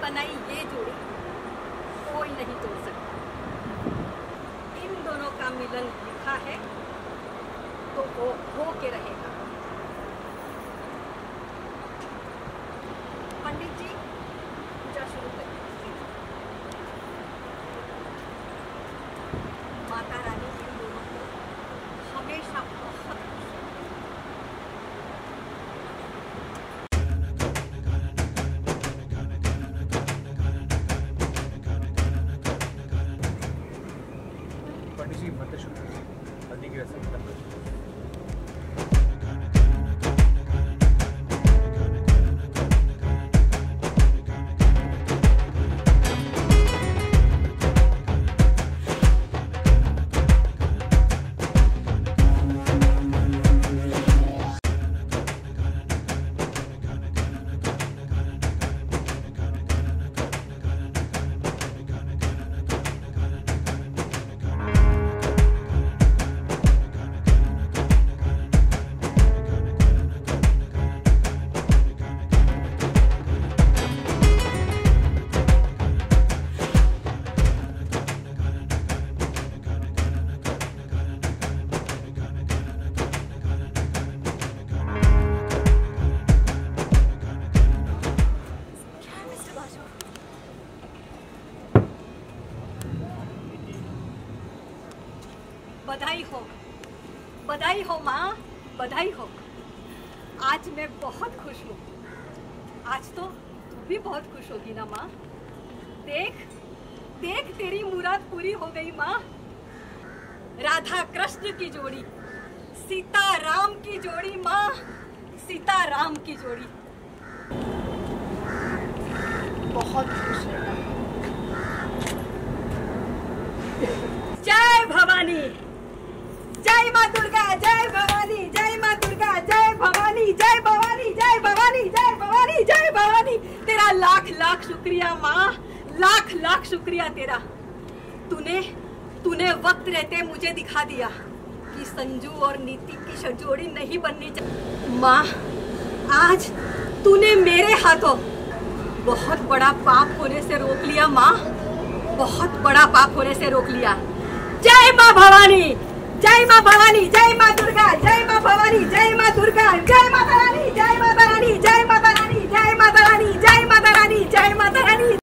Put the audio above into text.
बनाई ये जोड़ी कोई नहीं तोड़ सकता। इन दोनों का मिलन लिखा है तो वो हो के रहेगा। पंडित जी पूजा शुरू करें। माता रानी इन दोनों को हमेशा बहुत पंडित जी मंत्र शुरू कीजिए। हल्दी की रस्म खत्म कर दीजिए। बधाई हो माँ, बधाई हो। आज मैं बहुत खुश हूँ। आज तो तू भी बहुत खुश होगी ना माँ। देख देख तेरी मुराद पूरी हो गई माँ। राधा कृष्ण की जोड़ी, सीता राम की जोड़ी माँ, सीता राम की जोड़ी। बहुत खुश है। जय भवानी, जय माँ दुर्गा, जय भवानी, जय माँ दुर्गा, जय भवानी, जय भवानी, जय भवानी, जय भवानी, जय भवानी। तेरा लाख लाख शुक्रिया माँ, लाख लाख शुक्रिया तेरा। तूने वक्त रहते मुझे दिखा दिया कि संजू और नीति की जोड़ी नहीं बननी चाहिए। माँ आज तूने मेरे हाथों बहुत बड़ा पाप होने से रोक लिया माँ, बहुत बड़ा पाप होने से रोक लिया। जय माँ भवानी, जय माँ भवानी, जय माँ दुर्गा, जय माँ भवानी, जय माँ दुर्गा, जय माता रानी, जय माता रानी, जय माता रानी, जय माता रानी, जय माता रानी, जय माता रानी।